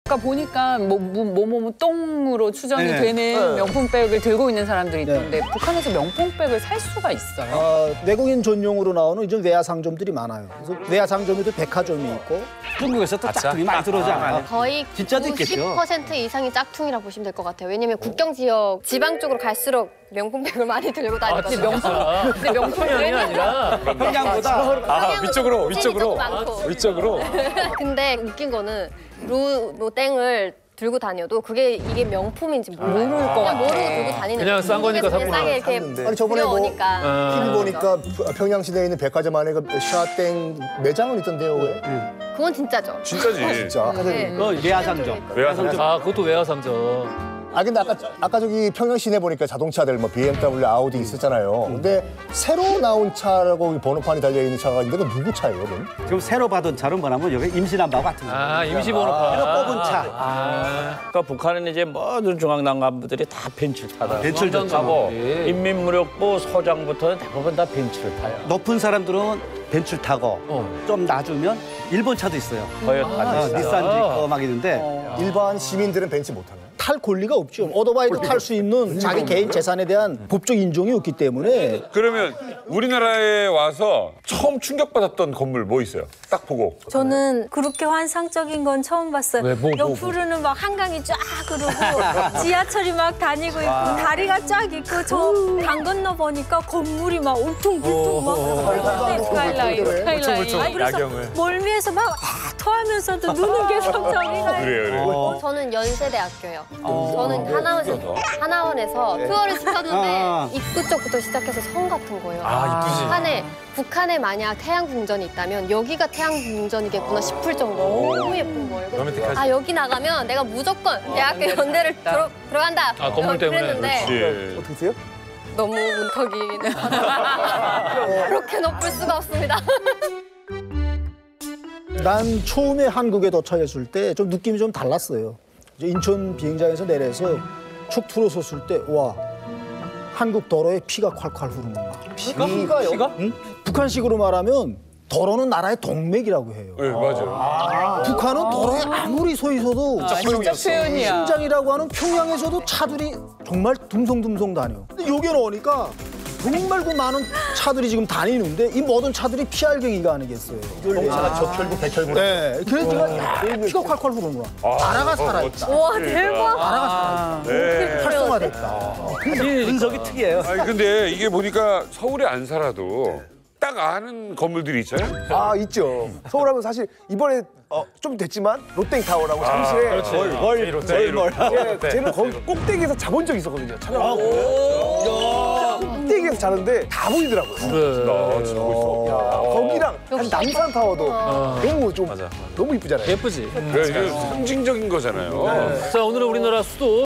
아까 보니까 뭐뭐 똥으로 추정이 네. 되는 명품백을 들고 있는 사람들이 있던데 북한에서 명품백을 살 수가 있어요? 외국인 전용으로 나오는 이런 외화 상점들이 많아요. 그래서 외화 상점에도 백화점이 있고. 중국에서 또 짝퉁이 많이 들어오지 않아요? 거의 진짜도 있겠죠. 90% 이상이 짝퉁이라 보시면 될 것 같아요. 왜냐면 국경 지역, 지방 쪽으로 갈수록 명품백을 많이 들고 다니거든요. 근데 명품 브랜드 아니라 평양보다 위쪽으로. 근데 웃긴 거는 땡을 들고 다녀도 이게 명품인지 모를 것 같아. 모르고 들고 다니는 그냥 싼 거니까 중국에서 샀구나. 싸게 이렇게 아니 저번에 뭐 들여오니까. TV 보니까 평양 시내에 있는 백화점 안에 그 샤땡 매장은 있던데요, 왜? 그건 진짜죠. 진짜지. 진짜. 네. 그 외화상점. 외화상점. 아, 그것도 외화상점. 근데 아까 저기 평양 시내 보니까 자동차들 뭐 BMW, 아우디 있었잖아요. 근데 새로 나온 차라고 번호판이 달려 있는 차가 있는데 그건 누구 차예요, 그럼? 지금 새로 받은 차는 뭐냐면 여기 임시남바 같은 거. 아, 임시번호판. 새로 뽑은 차. 그러니까 북한은 이제 모든 중앙당 간부들이 다 벤츠를 타다. 벤츠를 타고 예. 인민무력부 소장부터는 대부분 다 벤츠를 타요. 높은 사람들은 벤츠를 타고 좀 낮으면 일본 차도 있어요. 토요타, 닛산 거 막 있는데 일반 시민들은 벤츠 못 타나요? 탈 권리가 없죠. 오토바이도 탈 수 있는 자기 개인 재산에 대한 법적 인정이 없기 때문에. 그러면 우리나라에 와서 처음 충격받았던 건물 뭐 있어요? 딱 보고. 저는 그렇게 환상적인 건 처음 봤어요. 왜, 뭐. 옆으로는 막 한강이 쫙 흐르고 지하철이 막 다니고 있고 다리가 쫙 있고 저 강 건너 보니까 건물이 막 울퉁불퉁 막 스카이라인. 아니, 그래서 멀미해서 막 토하면서도 눈은 계속 저기가 그래요. 저는 연세대학교요. 저는 하나원에서 투어를 시켰는데 입구 쪽부터 시작해서 성 같은 거예요. 북한에 만약 태양궁전이 있다면 여기가 태양궁전이겠구나 싶을 정도로 너무 예쁜 거예요. 그래서 여기 나가면 내가 무조건 대학교 연대를 들어간다. 건물 때문에. 그랬는데 어떻게 세요? 너무 문턱이 그렇게 높을 수가 없습니다. 난 처음에 한국에 도착했을 때 좀 느낌이 좀 달랐어요. 이제 인천 비행장에서 내려서 축 들어섰을 때 와, 한국 도로에 피가 콸콸 흐르는 거야. 피가요? 응? 북한식으로 말하면 도로는 나라의 동맥이라고 해요. 네, 맞아요. 북한은 도로에 아무리 서 있어도 진짜 표현이야. 심장이라고 하는 평양에서도 차들이 정말 듬성듬성 다녀. 근데 여기 오니까 정말 그 많은 차들이 지금 다니는데 이 모든 차들이 피할경이가 아니겠어요. 차가 적혈구, 백혈구. 네, 그래서 제가 야, 피가 콸콸 흐르는 거야. 나라가 살아있다. 와 대박. 나라가 살아있다. 활성화됐다. 분석이 특이해요. 아니 근데 이게 보니까 서울에 안 살아도 딱 아는 건물들이 있잖아요. 있죠. 서울하면 사실 이번에 좀 됐지만 롯데타워라고 잠실에 쟤는 거기 꼭대기에서 자본 적이 있었거든요. 꼭대기에서 자는데 다 보이더라고요. 그래. 진짜 멋있어. 거기랑 한 남산타워도 너무 좀 너무 이쁘잖아요. 예쁘지? 그래, 이게 상징적인 거잖아요. 자, 오늘은 우리나라 수도